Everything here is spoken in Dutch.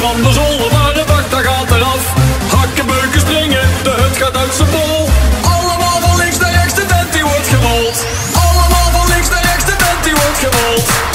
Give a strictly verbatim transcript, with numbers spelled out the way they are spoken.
van de zolder, maar de wacht, daar gaat eraf. Hakken, beuken, springen, de hut gaat uit zijn bol. Allemaal van links naar rechts, de tent die wordt gerold. Allemaal van links naar rechts, de tent die wordt gerold.